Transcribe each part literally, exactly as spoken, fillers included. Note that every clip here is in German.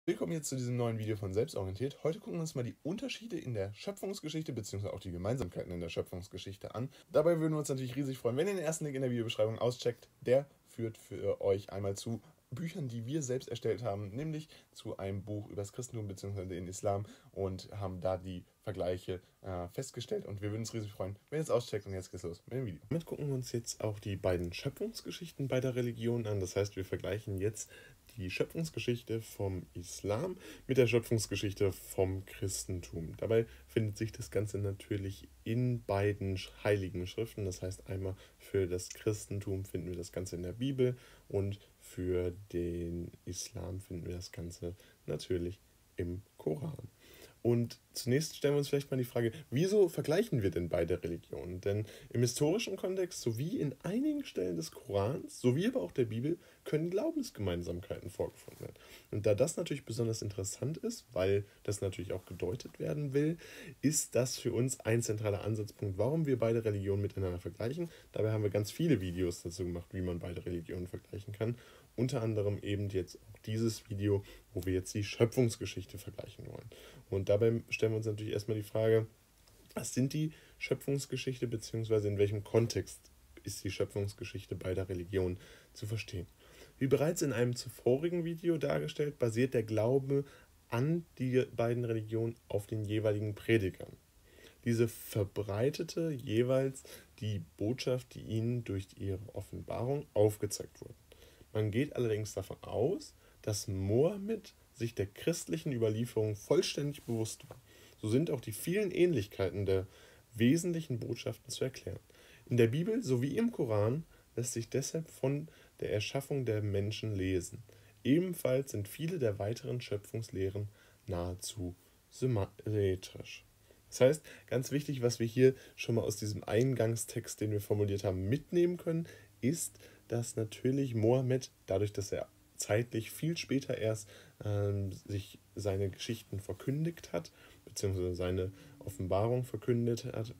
Willkommen jetzt zu diesem neuen Video von Selbstorientiert. Heute gucken wir uns mal die Unterschiede in der Schöpfungsgeschichte bzw. auch die Gemeinsamkeiten in der Schöpfungsgeschichte an. Dabei würden wir uns natürlich riesig freuen, wenn ihr den ersten Link in der Videobeschreibung auscheckt. Der führt für euch einmal zu Büchern, die wir selbst erstellt haben, nämlich zu einem Buch über das Christentum bzw. den Islam und haben da die Vergleiche äh, festgestellt und wir würden uns riesig freuen, wenn ihr es auscheckt. Und jetzt geht's los mit dem Video. Damit gucken wir uns jetzt auch die beiden Schöpfungsgeschichten beider Religionen an. Das heißt, wir vergleichen jetzt die Schöpfungsgeschichte vom Islam mit der Schöpfungsgeschichte vom Christentum. Dabei findet sich das Ganze natürlich in beiden heiligen Schriften. Das heißt, einmal für das Christentum finden wir das Ganze in der Bibel und für den Islam finden wir das Ganze natürlich im Koran. Und zunächst stellen wir uns vielleicht mal die Frage, wieso vergleichen wir denn beide Religionen? Denn im historischen Kontext sowie in einigen Stellen des Korans, sowie aber auch der Bibel, können Glaubensgemeinsamkeiten vorgefunden werden. Und da das natürlich besonders interessant ist, weil das natürlich auch gedeutet werden will, ist das für uns ein zentraler Ansatzpunkt, warum wir beide Religionen miteinander vergleichen. Dabei haben wir ganz viele Videos dazu gemacht, wie man beide Religionen vergleichen kann. Unter anderem eben jetzt auch dieses Video, wo wir jetzt die Schöpfungsgeschichte vergleichen wollen. Und dabei stellen wir uns natürlich erstmal die Frage, was sind die Schöpfungsgeschichte, beziehungsweise in welchem Kontext ist die Schöpfungsgeschichte beider Religionen zu verstehen. Wie bereits in einem zuvorigen Video dargestellt, basiert der Glaube an die beiden Religionen auf den jeweiligen Predigern. Diese verbreitete jeweils die Botschaft, die ihnen durch ihre Offenbarung aufgezeigt wurde. Man geht allerdings davon aus, dass Mohammed sich der christlichen Überlieferung vollständig bewusst war. So sind auch die vielen Ähnlichkeiten der wesentlichen Botschaften zu erklären. In der Bibel sowie im Koran lässt sich deshalb von der Erschaffung der Menschen lesen. Ebenfalls sind viele der weiteren Schöpfungslehren nahezu symmetrisch. Das heißt, ganz wichtig, was wir hier schon mal aus diesem Eingangstext, den wir formuliert haben, mitnehmen können, ist, dass natürlich Mohammed, dadurch, dass er zeitlich viel später erst ähm, sich seine Geschichten verkündigt hat, beziehungsweise seine Offenbarung verkündet hat,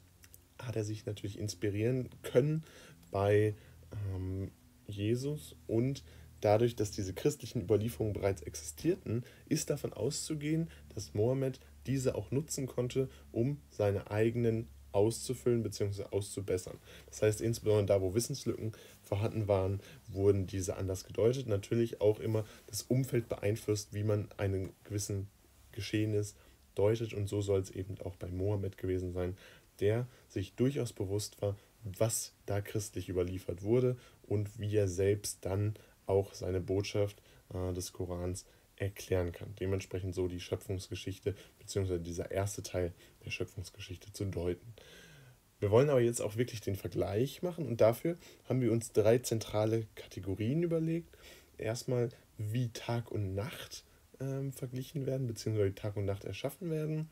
hat er sich natürlich inspirieren können bei ähm, Jesus, und dadurch, dass diese christlichen Überlieferungen bereits existierten, ist davon auszugehen, dass Mohammed diese auch nutzen konnte, um seine eigenen auszufüllen bzw. auszubessern. Das heißt, insbesondere da, wo Wissenslücken vorhanden waren, wurden diese anders gedeutet. Natürlich auch immer das Umfeld beeinflusst, wie man einen gewissen Geschehnis deutet, und so soll es eben auch bei Mohammed gewesen sein, der sich durchaus bewusst war, was da christlich überliefert wurde und wie er selbst dann auch seine Botschaft äh, des Korans erklären kann. Dementsprechend so die Schöpfungsgeschichte bzw. dieser erste Teil der Schöpfungsgeschichte zu deuten. Wir wollen aber jetzt auch wirklich den Vergleich machen, und dafür haben wir uns drei zentrale Kategorien überlegt. Erstmal, wie Tag und Nacht ähm, verglichen werden bzw. Tag und Nacht erschaffen werden.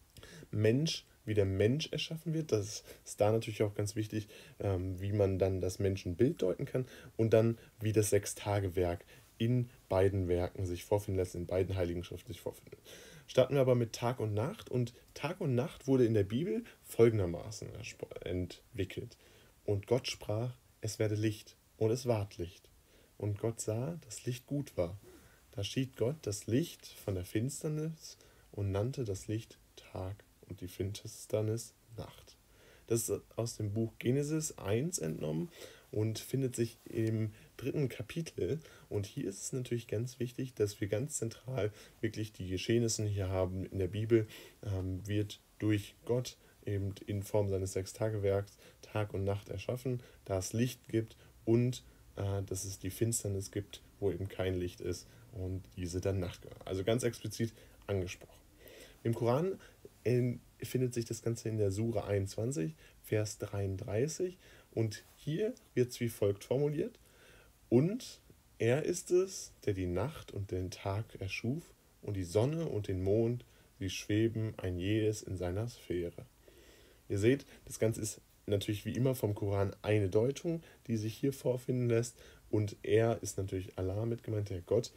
Mensch, wie der Mensch erschaffen wird. Das ist da natürlich auch ganz wichtig, ähm, wie man dann das Menschenbild deuten kann. Und dann, wie das Sechstagewerk in beiden Werken sich vorfinden lässt, in beiden heiligen Schriften sich vorfindet. Starten wir aber mit Tag und Nacht. Und Tag und Nacht wurde in der Bibel folgendermaßen entwickelt. Und Gott sprach, es werde Licht, und es ward Licht. Und Gott sah, dass Licht gut war. Da schied Gott das Licht von der Finsternis und nannte das Licht Tag und die Finsternis Nacht. Das ist aus dem Buch Genesis eins entnommen und findet sich im dritten Kapitel. Und hier ist es natürlich ganz wichtig, dass wir ganz zentral wirklich die Geschehnisse hier haben. In der Bibel ähm, wird durch Gott eben in Form seines Sechstagewerks Tag und Nacht erschaffen, da es Licht gibt und äh, dass es die Finsternis gibt, wo eben kein Licht ist und diese dann Nacht gehört. Also ganz explizit angesprochen. Im Koran in, findet sich das Ganze in der Sure einundzwanzig, Vers dreiunddreißig, und hier wird es wie folgt formuliert: Und er ist es, der die Nacht und den Tag erschuf, und die Sonne und den Mond, sie schweben ein jedes in seiner Sphäre. Ihr seht, das Ganze ist natürlich wie immer vom Koran eine Deutung, die sich hier vorfinden lässt, und er ist natürlich Allah mit gemeint, der Gott,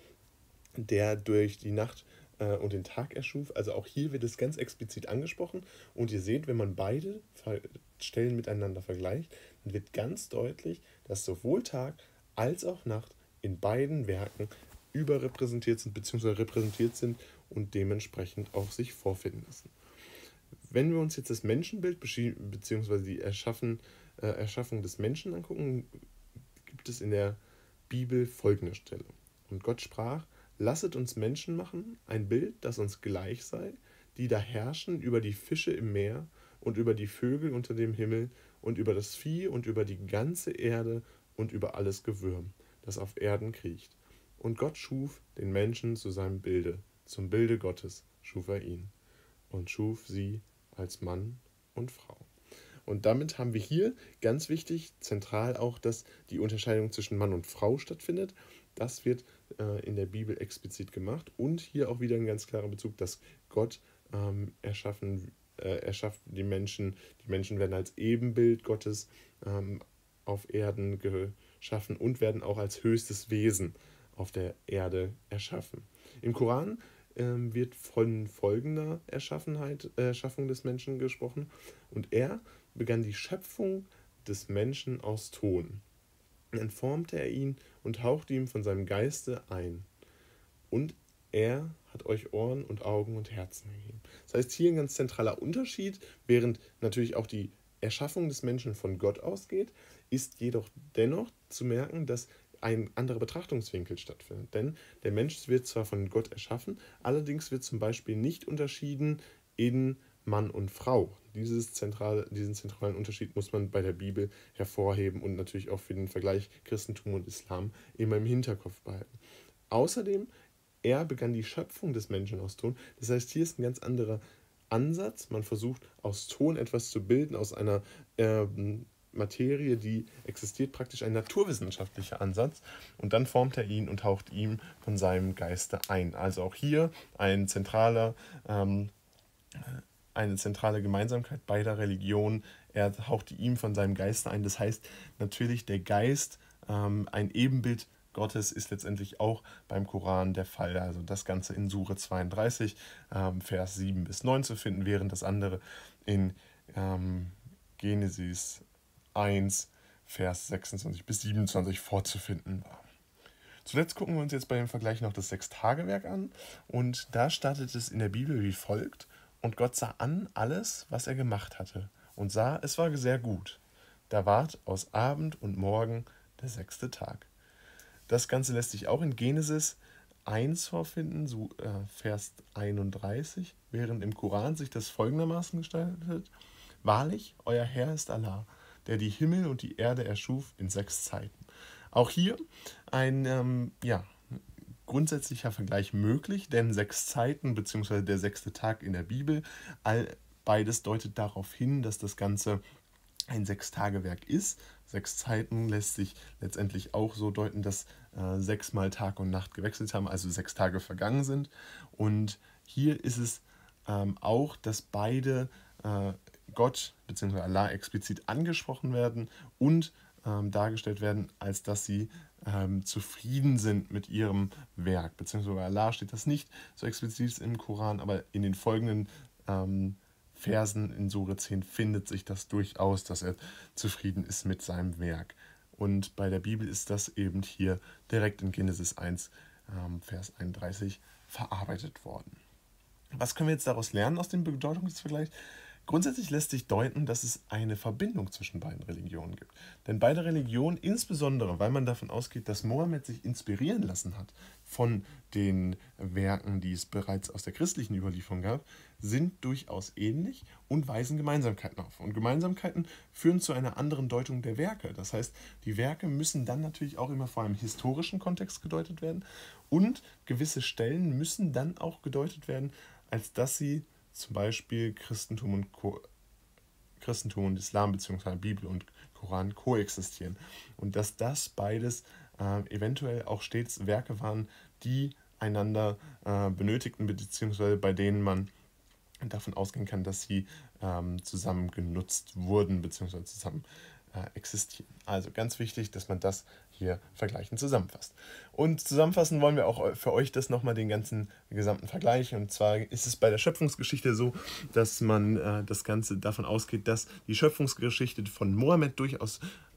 der durch die Nacht äh, und den Tag erschuf. Also auch hier wird es ganz explizit angesprochen. Und ihr seht, wenn man beide Stellen miteinander vergleicht, dann wird ganz deutlich, dass sowohl Tag als auch Nacht in beiden Werken überrepräsentiert sind, beziehungsweise repräsentiert sind und dementsprechend auch sich vorfinden lassen. Wenn wir uns jetzt das Menschenbild beziehungsweise die Erschaffen, äh, Erschaffung des Menschen angucken, gibt es in der Bibel folgende Stelle. Und Gott sprach: Lasset uns Menschen machen, ein Bild, das uns gleich sei, die da herrschen über die Fische im Meer und über die Vögel unter dem Himmel und über das Vieh und über die ganze Erde und über alles Gewürm, das auf Erden kriecht. Und Gott schuf den Menschen zu seinem Bilde, zum Bilde Gottes schuf er ihn und schuf sie als Mann und Frau. Und damit haben wir hier ganz wichtig, zentral auch, dass die Unterscheidung zwischen Mann und Frau stattfindet. Das wird äh, in der Bibel explizit gemacht. Und hier auch wieder ein ganz klarer Bezug, dass Gott ähm, erschaffen, äh, erschafft die Menschen. Die Menschen werden als Ebenbild Gottes ähm, auf Erden geschaffen und werden auch als höchstes Wesen auf der Erde erschaffen. Im Koran ähm, wird von folgender Erschaffenheit, äh, Erschaffung des Menschen gesprochen. Und er begann die Schöpfung des Menschen aus Ton. Dann formte er ihn und hauchte ihm von seinem Geiste ein. Und er hat euch Ohren und Augen und Herzen gegeben. Das heißt, hier ein ganz zentraler Unterschied, während natürlich auch die Erschaffung des Menschen von Gott ausgeht, ist jedoch dennoch zu merken, dass ein anderer Betrachtungswinkel stattfindet. Denn der Mensch wird zwar von Gott erschaffen, allerdings wird zum Beispiel nicht unterschieden in Mann und Frau. Dieses zentrale, diesen zentralen Unterschied muss man bei der Bibel hervorheben und natürlich auch für den Vergleich Christentum und Islam immer im Hinterkopf behalten. Außerdem, er begann die Schöpfung des Menschen aus Ton. Das heißt, hier ist ein ganz anderer Ansatz. Man versucht aus Ton etwas zu bilden, aus einer äh, Materie, die existiert, praktisch ein naturwissenschaftlicher Ansatz. Und dann formt er ihn und haucht ihm von seinem Geiste ein. Also auch hier ein zentraler ähm, eine zentrale Gemeinsamkeit beider Religionen. Er hauchte ihm von seinem Geiste ein. Das heißt natürlich, der Geist, ähm, ein Ebenbild Gottes, ist letztendlich auch beim Koran der Fall. Also das Ganze in Sure zweiunddreißig, ähm, Vers sieben bis neun zu finden, während das andere in ähm, Genesis eins, Vers sechsundzwanzig bis siebenundzwanzig vorzufinden war. Zuletzt gucken wir uns jetzt bei dem Vergleich noch das Sechstagewerk an. Und da startet es in der Bibel wie folgt: Und Gott sah an alles, was er gemacht hatte, und sah, es war sehr gut. Da ward aus Abend und Morgen der sechste Tag. Das Ganze lässt sich auch in Genesis eins vorfinden, so äh, Vers einunddreißig, während im Koran sich das folgendermaßen gestaltet: Wahrlich, euer Herr ist Allah, der die Himmel und die Erde erschuf in sechs Zeiten. Auch hier ein, ähm, ja, grundsätzlicher Vergleich möglich, denn sechs Zeiten bzw. der sechste Tag in der Bibel, all, beides deutet darauf hin, dass das Ganze ein Sechstagewerk ist. Sechs Zeiten lässt sich letztendlich auch so deuten, dass äh, sechsmal Tag und Nacht gewechselt haben, also sechs Tage vergangen sind. Und hier ist es ähm, auch, dass beide äh, Gott bzw. Allah explizit angesprochen werden und ähm, dargestellt werden, als dass sie ähm, zufrieden sind mit ihrem Werk. Beziehungsweise bei Allah steht das nicht so explizit im Koran, aber in den folgenden ähm, Versen in Sure zehn findet sich das durchaus, dass er zufrieden ist mit seinem Werk. Und bei der Bibel ist das eben hier direkt in Genesis eins, ähm, Vers einunddreißig verarbeitet worden. Was können wir jetzt daraus lernen aus dem Bedeutungsvergleich? Grundsätzlich lässt sich deuten, dass es eine Verbindung zwischen beiden Religionen gibt. Denn beide Religionen, insbesondere weil man davon ausgeht, dass Mohammed sich inspirieren lassen hat von den Werken, die es bereits aus der christlichen Überlieferung gab, sind durchaus ähnlich und weisen Gemeinsamkeiten auf. Und Gemeinsamkeiten führen zu einer anderen Deutung der Werke. Das heißt, die Werke müssen dann natürlich auch immer vor einem historischen Kontext gedeutet werden und gewisse Stellen müssen dann auch gedeutet werden, als dass sie zum Beispiel Christentum und, Ko- Christentum und Islam bzw. Bibel und Koran koexistieren. Und dass das beides äh, eventuell auch stets Werke waren, die einander äh, benötigten, beziehungsweise bei denen man davon ausgehen kann, dass sie ähm, zusammen genutzt wurden, beziehungsweise zusammen äh, existieren. Also ganz wichtig, dass man das hier vergleichend zusammenfasst. Und zusammenfassen wollen wir auch für euch das nochmal, den ganzen gesamten Vergleich. Und zwar ist es bei der Schöpfungsgeschichte so, dass man äh, das Ganze davon ausgeht, dass die Schöpfungsgeschichte von Mohammed durchaus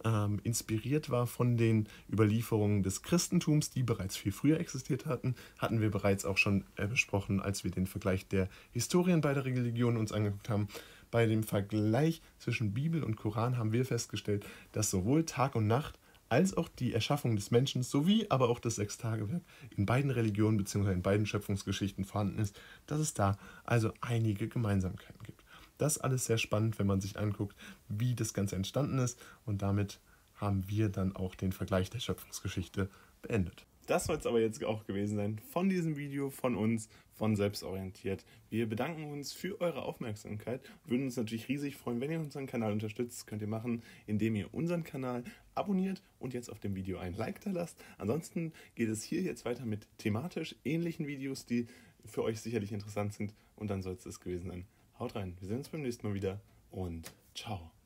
ähm, inspiriert war von den Überlieferungen des Christentums, die bereits viel früher existiert hatten, hatten wir bereits auch schon äh, besprochen, als wir den Vergleich der Historien beider Religionen uns angeguckt haben. Bei dem Vergleich zwischen Bibel und Koran haben wir festgestellt, dass sowohl Tag und Nacht als auch die Erschaffung des Menschen sowie aber auch das Sechstagewerk in beiden Religionen bzw. in beiden Schöpfungsgeschichten vorhanden ist, dass es da also einige Gemeinsamkeiten gibt. Das ist alles sehr spannend, wenn man sich anguckt, wie das Ganze entstanden ist, und damit haben wir dann auch den Vergleich der Schöpfungsgeschichte beendet. Das soll es aber jetzt auch gewesen sein von diesem Video, von uns, von Selbstorientiert. Wir bedanken uns für eure Aufmerksamkeit und würden uns natürlich riesig freuen, wenn ihr unseren Kanal unterstützt. Das könnt ihr machen, indem ihr unseren Kanal abonniert und jetzt auf dem Video ein Like da lasst. Ansonsten geht es hier jetzt weiter mit thematisch ähnlichen Videos, die für euch sicherlich interessant sind, und dann soll es das gewesen sein. Haut rein, wir sehen uns beim nächsten Mal wieder und ciao.